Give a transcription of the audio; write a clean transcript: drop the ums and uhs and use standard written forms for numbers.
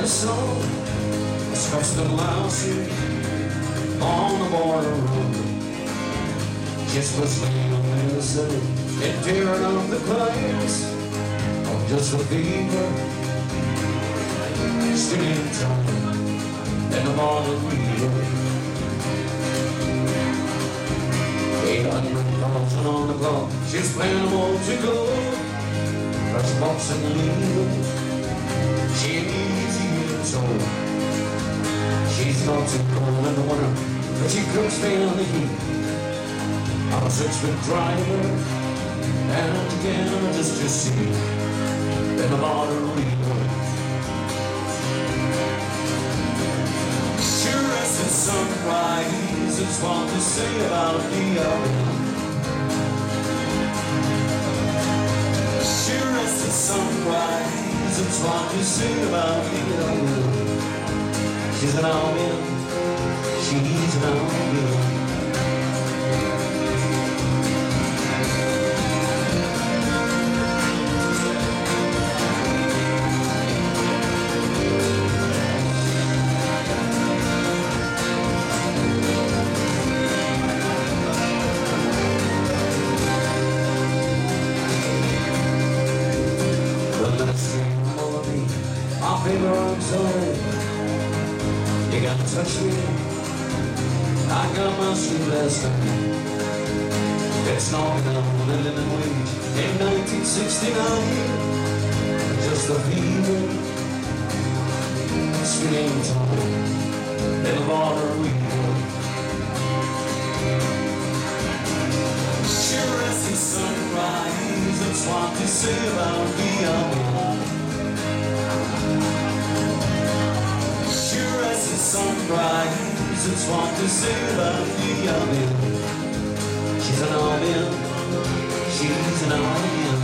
the sun, across the louses on the border road. Just was laying on the city and tearing up the place of just a fever, still in time, and the morning river. 800,000 on the clock, she's playing them all to go. First box and leaving, she ain't easy at all. She's not too cold in the winter, but she cooks down the heat. I'm a 6-foot driver, and together just to see in the modern river. Sure as the sunrise, it's what to say about the oven. Sure as the sunrise, it's what to say about the oven. She's an alien, she's an alien. Baby, I'm sorry, you gotta touch me. I got my sweet last time. It's knocking on the living wage in 1969. Just a fever, sweet time, in the water we go. Sure as the sunrise, it's what to say about the hour. Sunrise, it's what to say about the alien. She's an alien, she's an alien.